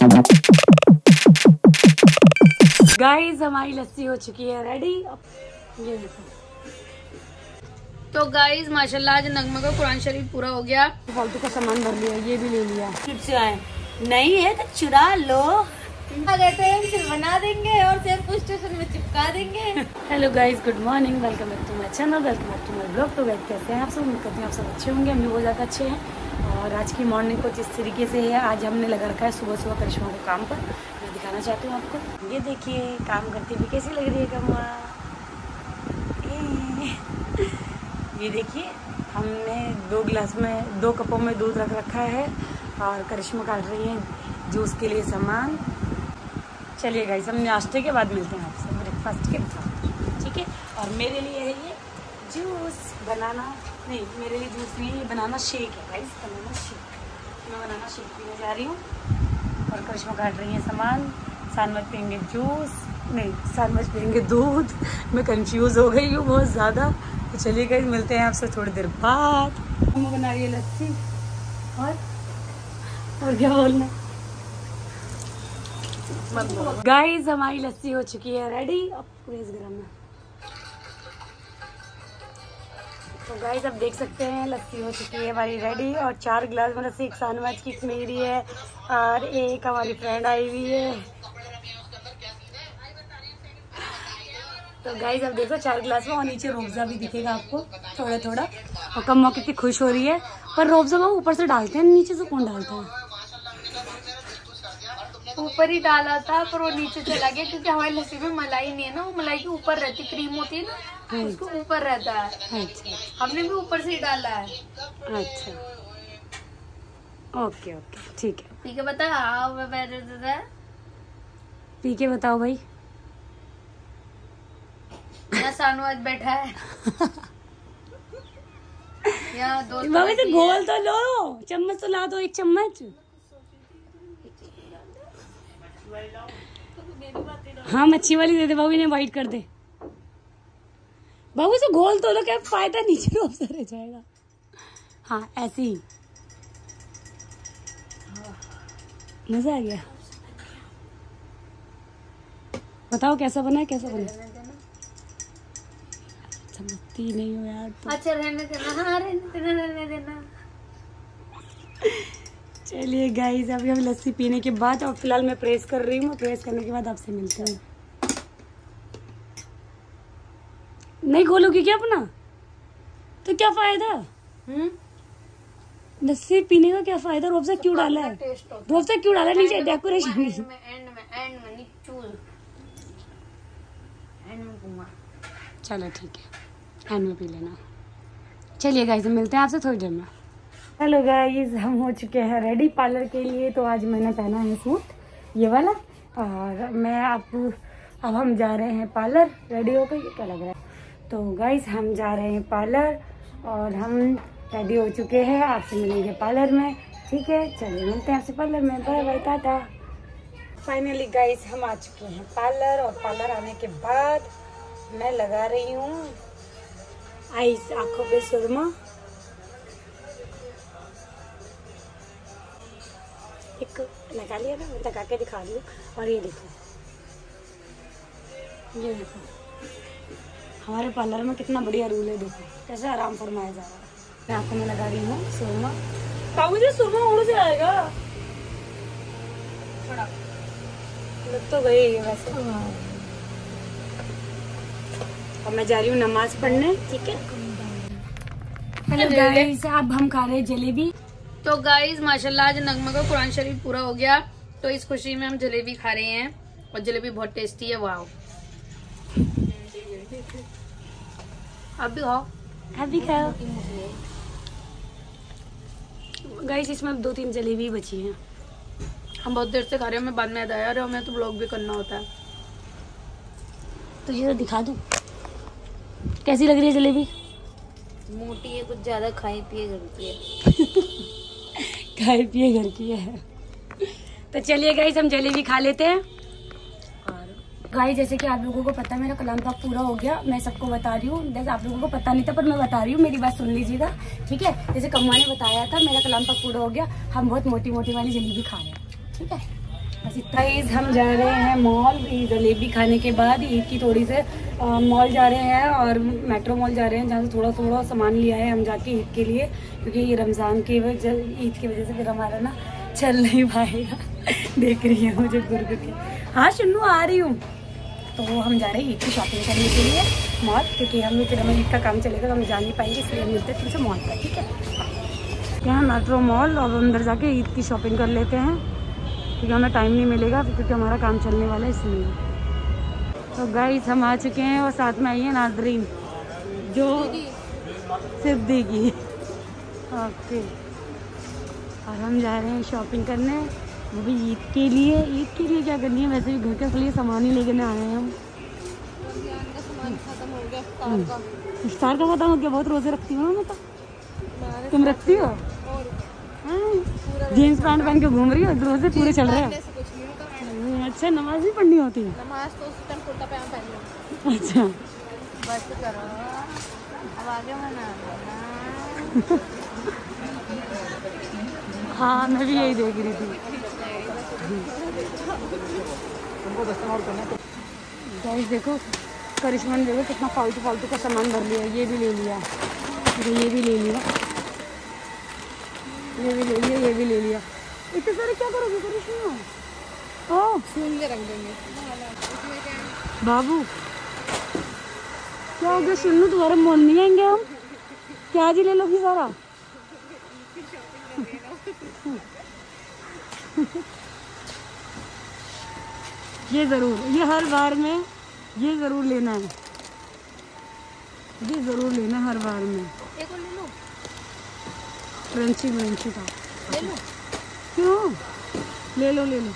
Guys हमारी लस्सी हो चुकी है रेडी। ये देखो। तो गाइस माशाल्लाह आज नगमा का कुरान शरीफ पूरा हो गया। फालतू का सामान भर लिया, ये भी ले लिया। से आए नहीं है तो चुरा लो। फिर बना देंगे और टेम्पो स्टेशन में चिपका देंगे। Hello guys, good morning, welcome back to my channel, welcome back to my blog. तो गाइस कैसे हैं आप सब? उम्मीद करती हूँ आप सब अच्छे होंगे। हम भी बहुत ज़्यादा अच्छे हैं। और आज की मॉर्निंग कुछ इस तरीके से है। आज हमने लगा रखा है सुबह सुबह करिश्मा को काम पर। मैं दिखाना चाहती हूँ आपको। ये देखिए काम करती हुई कैसी लग रही है कम्मा। ये देखिए हमने 2 गिलास में 2 कपों में दूध रख रखा है और करिश्मा काट रही है जूस के लिए सामान। चलिए गाइस हम नाश्ते के बाद मिलते हैं आपसे ब्रेकफास्ट के साथ, ठीक है। और मेरे लिए है ये जूस, बनाना नहीं, मेरे लिए जूस नहीं है, ये बनाना शेक है गाइस, बनाना शेक। मैं बनाना शेक पीने जा रही हूँ और करिश्मा काट रही है सामान। सानमत पियेंगे जूस, नहीं सानमत पियेंगे दूध। मैं कंफ्यूज हो गई हूँ बहुत ज़्यादा। तो चलिए गाइस मिलते हैं आपसे थोड़ी देर बाद। हम बना रही है लस्सी और क्या बोलना। गाइस हमारी लस्सी हो चुकी है रेडी। अब पूरे इस गरम में तो गाइस अब देख सकते हैं लस्सी हो चुकी है हमारी रेडी। और 4 गिलास में लस्सी, एक सानवाज की, एक मेरी है और एक हमारी फ्रेंड आई हुई है। तो गाइस अब देखो 4 गिलास में, और नीचे रोब्जा भी दिखेगा आपको थोड़ा थोड़ा। और कम्मा कितनी खुश हो रही है। पर रोब्जा वो ऊपर से डालते हैं, नीचे से कौन डालता है? ऊपर ही डाला था पर वो नीचे चला गया क्योंकि हमारी लस्सी में मलाई नहीं है ना, वो मलाई के ऊपर रहती, क्रीम होती है ना, उसको ऊपर रहता है। अच्छा, हमने भी ऊपर से ही डाला है। अच्छा ओके ओके ठीक है। पी के बता, पी के बताओ भाई। यहाँ सानवाज बैठा है। यहाँ बाबा से घोल तो लो, चम्मच तो ला दो, एक चम्मच। हाँ मच्छी वाली दे दे बाबू, इन्हें वाइट कर दे। बाबू से घोल तो लो, क्या फायदा, नीचे रोब से रह जाएगा। हाँ ऐसे ही मजा आ गया। बताओ कैसा बना है, कैसा बना? समझती नहीं हो यार तो। अच्छा रहने देना, हाँ रहने देना। चलिए गाइस अभी हम लस्सी पीने के बाद, और फिलहाल मैं प्रेस कर रही हूँ। प्रेस करने के बाद आपसे मिलते हैं। नहीं खोलोगी क्या अपना? तो क्या फायदा? लस्सी पीने का क्या फायदा? रोब्जा क्यों डाला है? रोब्जा क्यों डाला? नीचे डेकोरेशन चलो ठीक है, एंड में पी लेना। चलिए गाइस मिलते हैं आपसे थोड़ी देर में। हेलो गाइस हम हो चुके हैं रेडी पार्लर के लिए। तो आज मैंने पहना है सूट ये वाला, और मैं अब हम जा रहे हैं पार्लर। रेडी हो गई? क्या लग रहा है? तो गाइस हम जा रहे हैं पार्लर और हम रेडी हो चुके हैं। आपसे मिलेंगे पार्लर में, ठीक है। चलिए मिलते हैं आपसे पार्लर में। Bye bye, tata. Finally guys हम आ चुके हैं पार्लर, और पार्लर आने के बाद मैं लगा रही हूँ आइस, आँखों पे सुरमा। एक लगा लिया ना, लगा के दिखा रही हूँ। और ये देखो, ये देखो हमारे पार्लर में कितना बढ़िया रूल है। देखो कैसे आराम फरमाया जा रहा है। मैं आँखों में लगा रही हूँ सुरमा। बाबू जी सुरमा उड़ जाएगा, लग तो गई है वैसे। और मैं जा रही हूँ नमाज पढ़ने, ठीक है। हेलो गाइस अब हम खा रहे हैं जलेबी। तो गाइस माशाल्लाह आज नगमा का कुरान शरीफ पूरा हो गया, तो इस खुशी में हम जलेबी खा रहे हैं। और जलेबी बहुत टेस्टी है। वाओ, आप भी खाओ, आप भी खाओ गाइस। इसमें अब 2-3 जलेबी बची हैं। हम बहुत देर से खा रहे हैं, हमें बाद में याद आया, हमें तो ब्लॉग भी करना होता है। तो ये तो दिखा दूं कैसी लग रही है जलेबी। मोटी है, कुछ ज्यादा खाए पिए घर की है। खाए पिए घर की है। तो चलिए गाइस हम जलेबी खा लेते हैं। और गाइस जैसे कि आप लोगों को पता है मेरा कलाम पाक पूरा हो गया। मैं सबको बता रही हूँ, जैसे आप लोगों को पता नहीं था पर मैं बता रही हूँ, मेरी बात सुन लीजिएगा, ठीक है। जैसे कम्मा ने बताया था मेरा कलाम पाक पूरा हो गया। हम बहुत मोटी मोटी वाली जलेबी खा रहे हैं, ठीक है। गाइस हम जा रहे हैं मॉल जलेबी खाने के बाद। ईद की थोड़ी से मॉल जा रहे हैं और मेट्रो मॉल जा रहे हैं, जहाँ से थोड़ा थोड़ा सामान लिया है हम जाके ईद के लिए, क्योंकि ये रमज़ान की ईद की वजह से फिर हमारा ना चल नहीं पाएगा। देख रही है मुझे गुरगुर की। हाँ शुन्नू आ रही हूँ। तो हम जा रहे हैं ईद की शॉपिंग करने के लिए मॉल, क्योंकि हम फिर हमें ईद का काम चलेगा तो हम जा नहीं पाएंगे, इसलिए हम मिलते हैं तुमसे मॉल पर, ठीक है। यहाँ मेट्रो मॉल और अंदर जाके ईद की शॉपिंग कर लेते हैं, क्योंकि हमें टाइम नहीं मिलेगा, क्योंकि हमारा काम चलने वाला है इसलिए। तो गाइस हम आ चुके हैं और साथ में आई है नाजरीन जो सिद्दीकी। ओके, और हम जा रहे हैं शॉपिंग करने, वो भी ईद के लिए। ईद के लिए क्या करनी है, वैसे भी घर के लिए सामान ही लेके आए हैं हम। इफ्तार का खत्म हो गया। बहुत रोजे रखती हूँ मैं तो। तुम रखती हो? जीन्स पैंट पहन के घूम रही हो, रोजे पूरे चल रहे हैं। अच्छा, नमाज भी पढ़नी होती है? नमाज तो उस टाइम कुर्ता पजामा पहन लो। अच्छा बस करो, अब आगे मना। हाँ मैं भी यही देख रही थी। गाइस देखो, करिश्मा ने देखो कितना फालतू फालतू का सामान भर लिया। ये भी ले लिया, ये भी ले लिया, ये भी ले लिया, ये भी ले लिया। इतने सारे क्या करोगे करिश्मा? ओह सूंघ के रख देंगे। बाबू क्या हो गया? सुन्नू तुम्हारे मॉल नहीं आएंगे हम? क्या जी ले लोगी सारा? ये जरूर, ये हर बार में ये जरूर लेना है, ये जरूर लेना है हर बार में। एक और ले लो, क्रंची ब्रंची का ले लो। क्यों? ले लो ले लो,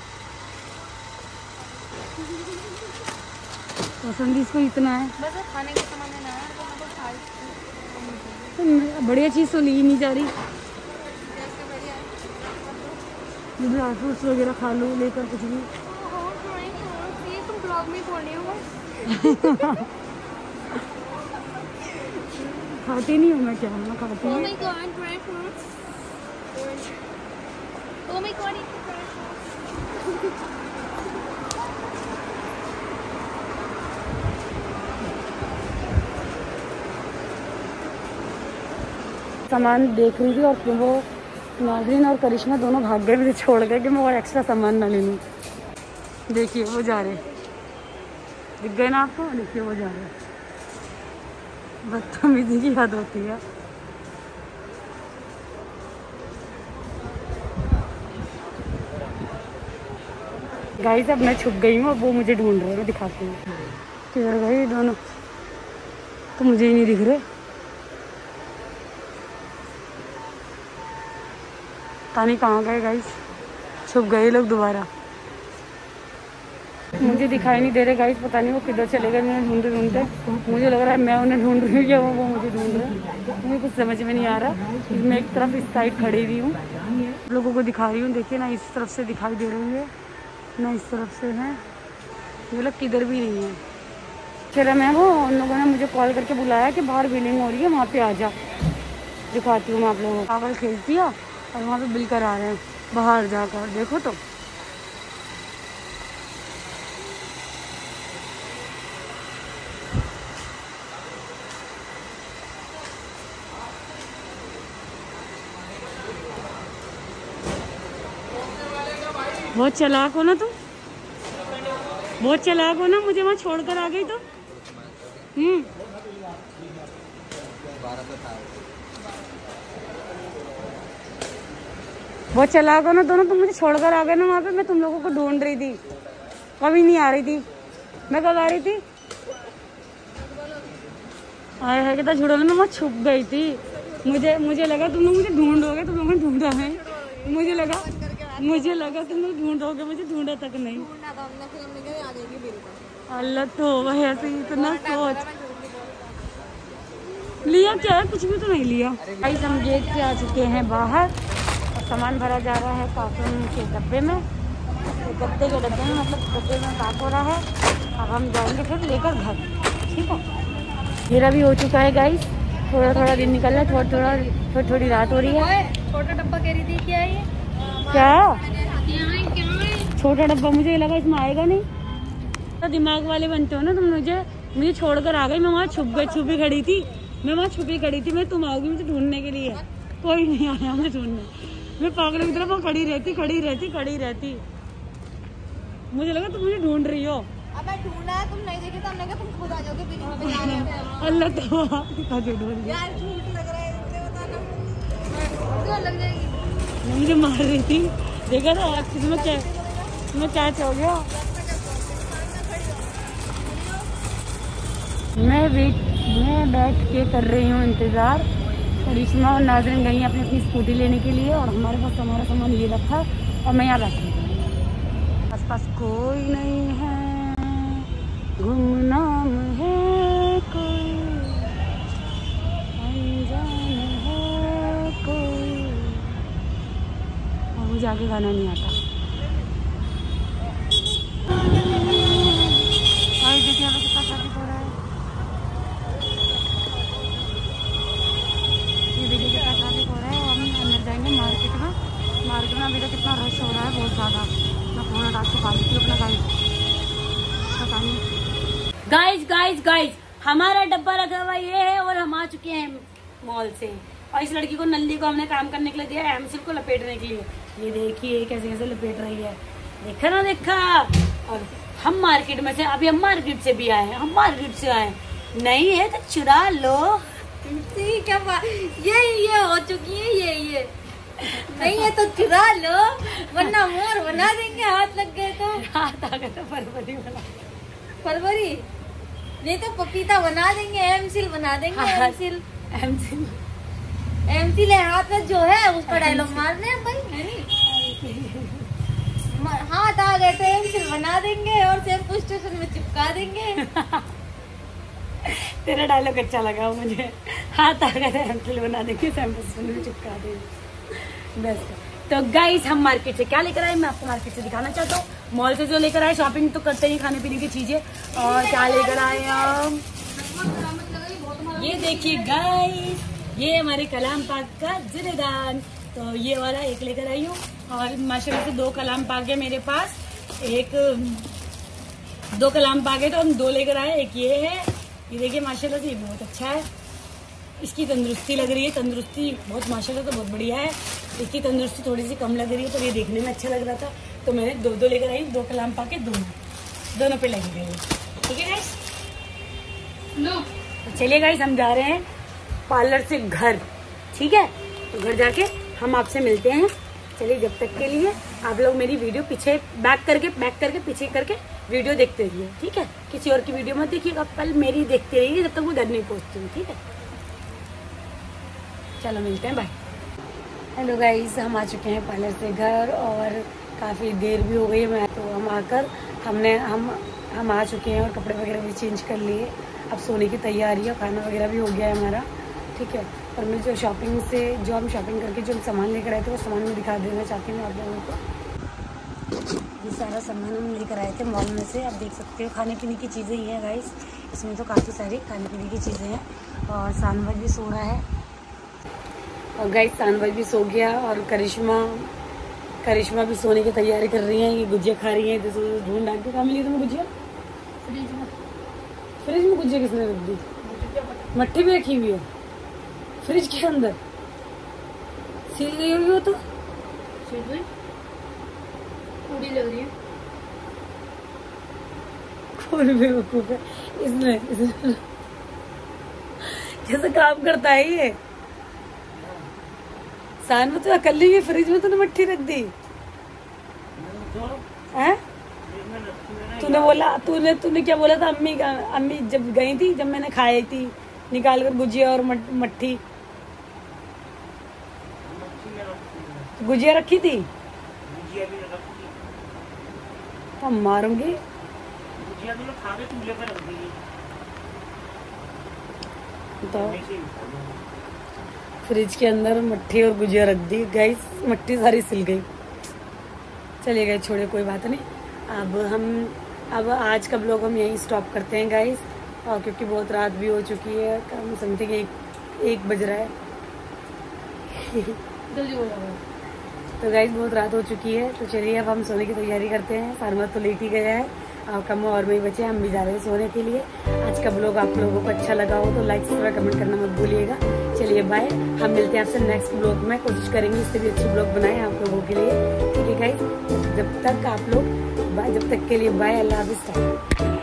पसंद इसको इतना है। बस खाने के सामान है ना, तो बढ़िया चीज़ तो ली नहीं जा रही। ड्राई फ्रूट्स वगैरह खा लो लेकर, कुछ भी। तुम ब्लॉग में बोल रही हो। खाती नहीं हूँ मैं, क्या मैं खाती हूँ। Oh my God, dry fruits. Oh my God, eat the dry fruits. सामान देख रही थी और वो नाज़रीन और करिश्मा दोनों भाग गए मुझे छोड़ गए कि मैं और एक्स्ट्रा सामान ना ले लूँ। देखिए वो जा रहे, दिख गए ना आपको? देखिए वो जा रहे। बदतमीजी की हद होती है। गाइस अब मैं छुप गई हूँ, अब वो मुझे ढूंढ रहे हैं, मैं दिखाती हूँ। किधर गए दोनों? तो मुझे ही नहीं दिख रहे। पता नहीं कहाँ गए गाइस, छुप गए लोग दोबारा। मुझे दिखाई नहीं दे रहे गाइस, पता नहीं वो किधर चले गए। मैंने ढूंढते ढूंढते मुझे लग रहा है मैं उन्हें ढूंढ रही हूँ या वो मुझे ढूंढ रहे हैं, मुझे कुछ समझ में नहीं आ रहा। मैं एक तरफ इस साइड खड़ी हुई हूँ, लोगों को दिखा रही हूँ। देखिए ना, इस तरफ से दिखाई दे रही है ना, इस तरफ से है। ये लोग किधर भी नहीं है। चलो मैं वो उन लोगों ने मुझे कॉल करके बुलाया कि बाहर बिलिंग हो रही है, वहाँ पे आ जा। दिखाती हूँ मैं आप लोगों को। पागल खेल दिया और वहाँ पे बिल करा रहे हैं बाहर जाकर, देखो तो। बहुत चालाक हो ना तुम, बहुत चालाक हो ना। मुझे वहाँ छोड़कर आ गई तो। बहुत चालाक हो ना दोनों। तुम मुझे छोड़कर आ गए ना वहाँ पे, मैं तुम लोगों को ढूंढ रही थी, कभी नहीं आ रही थी। मैं कब आ रही थी? आए है कितना झूठा, मैं वहाँ छुप गई थी। मुझे लगा तुम लोग मुझे ढूंढोगे, तुम लोगों ने ढूंढा है। मुझे लगा तुम लोग ढूंढोगे, मुझे ढूंढा तक नहीं। अल्लाह तो ऐसे ही इतना सोच लिया क्या है, कुछ भी तो नहीं लिया। गाइस हम गेट से आ चुके हैं बाहर और सामान भरा जा रहा है कार्टून के डब्बे में, गत्ते के डब्बे में, मतलब डब्बे में पैक हो रहा है। अब हम जाएंगे फिर लेकर घर, ठीक है। मेरा भी हो चुका है गाइस, थोड़ा थोड़ा दिन निकल रहा है, थोड़ी थोड़ी रात हो रही है। छोटा डब्बा कह रही थी, क्या है ये? क्या छोटा डब्बा, मुझे लगा इसमें आएगा नहीं। तो दिमाग वाले बनते हो ना तुम। मुझे छोड़कर आ गई। मैं वहाँ छुपी खड़ी थी। मैं तुम आओगी मुझे ढूंढने के लिए, कोई नहीं आया मुझे ढूंढने। मैं पागलों की तरफ वो खड़ी रहती। मुझे लगा तुम मुझे ढूंढ रही हो। अब मैं ढूंढा है, तुम नहीं देखी तो हमने कहा तुम खुद आ जाओगे अल्लाह तो ढूंढ यार, झूठ लग रहा है बताना, लग जाएगी। मुझे मार रही थी, देखा ना तुम्हें क्या हो गया। मैं बैठ के कर रही हूँ इंतज़ार। करिश्मा और नाज़रीन गई अपनी स्कूटी लेने के लिए और हमारे पास हमारा सामान ये रखा और मैं यहाँ बैठी हूँ। आसपास कोई नहीं है, गुमनाम है कोई, अनजान है कोई, और मुझे आगे गाना नहीं आता। और देखिए यहाँ पे कितना ट्रैफिक हो रहा है। ये देखिए कितना ट्रैफिक हो रहा है। और हम अंदर जाएंगे मार्केट में अभी तक कितना रश हो रहा है, बहुत ज़्यादा। मैं फोन हटा के खा लेती हूँ अपना। गाइज हमारा डब्बा रखा हुआ ये है और हम आ चुके हैं मॉल से। और इस लड़की को, नल्ली को, हमने काम करने के लिए दिया है एमसिल को लपेटने के लिए। ये देखिए कैसे लपेट रही है, देखा। और हम मार्केट में से, अभी हम मार्केट से भी आए हैं, नहीं है तो चुरा लो। क्या बात, ये हो चुकी है, ये नहीं है तो चुरा लो, वरना मोर बना देंगे। हाथ लग गए तो फरवरी नहीं तो पपीता बना देंगे, एमसिल बना देंगे। एमसिल है हाथ में जो है, उसका डायलॉग मारने हैं भाई, है नहीं? हाथ आ गए तो एमसिल बना देंगे और शैम्पू स्टेशन में चिपका देंगे। तेरा डायलॉग अच्छा लगा मुझे, हाथ आ गए तो एमसिल बना देंगे, शैम्पू स्टेशन में चिपका देंगे। बेस्ट। तो गाइस हम मार्केट से क्या लेकर आए, मैं आपको मार्केट से दिखाना चाहता हूँ। मॉल से जो लेकर आए, शॉपिंग तो करते ही, खाने पीने की चीजें। और क्या लेकर आए हम, ये देखिए गाइस, ये हमारे कलाम पाक का जिरेदान। तो ये वाला एक लेकर आई हूँ और माशाल्लाह से 2 कलाम पाक है मेरे पास। 2 कलाम पाक है तो हम 2 लेकर आए। एक ये है, ये देखिए माशाल्लाह से ये बहुत अच्छा है। इसकी तंदुरुस्ती लग रही है, तंदुरुस्ती बहुत माशाल्लाह तो बहुत बढ़िया है। इसकी तंदुरुस्ती थोड़ी सी कम लग रही है पर ये देखने में अच्छा लग रहा था तो मैंने 2 लेकर आई। 2 कलाम पाके दोनों पे लगी गई। ठीक है गाइस, तो चलिए गाइस हम जा रहे हैं पार्लर से घर। ठीक है, तो घर जाके हम आपसे मिलते हैं। चलिए, जब तक के लिए आप लोग मेरी वीडियो पीछे बैक करके पीछे करके वीडियो देखते रहिए। ठीक है, किसी और की वीडियो मत देखिएगा, कल मेरी देखते रहिए जब तक वो घर नहीं पहुँचती हूँ। ठीक है, चलो मिलते हैं, बाय। हेलो गाइस, हम आ चुके हैं पार्लर से घर और काफ़ी देर भी हो गई है। मैं तो हम आकर हम आ चुके हैं और कपड़े वगैरह भी चेंज कर लिए। अब सोने की तैयारी है, खाना वगैरह भी हो गया है हमारा। ठीक है, और मैं जो हम शॉपिंग करके जो हम सामान लेकर आए थे वो सामान में दिखा देना चाहती हूँ आप लोगों को। ये सारा सामान हम लेकर आए थे मॉल में से, आप देख सकते हो। खाने पीने की चीज़ें ही हैं गाइस, इसमें तो काफ़ी सारी खाने पीने की चीज़ें हैं। और सानवर भी सो रहा है और गाइस सानवर भी सो गया और करिश्मा भी सोने की तैयारी कर रही है। ये गुजिया खा रही है, ढूंढ डाल के। कहाँ मिली तुम्हें गुजिया? फ्रिज में गुजिया किसने रख दी? मट्ठी भी रखी हुई है फ्रिज के अंदर, सील गई होगी वो तो। पूरी लग रही है, कौन बेवकूफ है इसमें कैसे काम करता है ये। सान में तो अकेली भी फ्रिज में तूने मट्ठी रख दी है? तूने क्या बोला था? अम्मी जब गई थी, जब मैंने खाई थी निकाल कर गुजिया और मट्ठी, गुजिया रखी थी। तो मारूंगी तो। फ्रिज के अंदर मट्ठी और गुजिया रख दी गाइस, मट्ठी सारी सिल गई। चलिए गाइस, छोड़े, कोई बात नहीं। अब आज का ब्लॉग हम यहीं स्टॉप करते हैं गाइस, और क्योंकि बहुत रात भी हो चुकी है, कम समथिंग 1 बज रहा है। जल्दी हो जाएगा। तो गाइस बहुत रात हो चुकी है, तो चलिए अब हम सोने की तैयारी करते हैं। फार्मर तो लेट ही गया है और कम और में ही बचे, हम भी जा रहे हैं सोने के लिए। आज का ब्लॉग आप लोगों को अच्छा लगा हो तो लाइक सब्सक्राइब कमेंट करना मत भूलिएगा। चलिए बाय, हम मिलते हैं आपसे नेक्स्ट ब्लॉग में। कोशिश करेंगे इससे भी अच्छी ब्लॉग बनाएं आप लोगों के लिए, ठीक है गाइस। जब तक के लिए बाय, अल्लाह हाफिज़।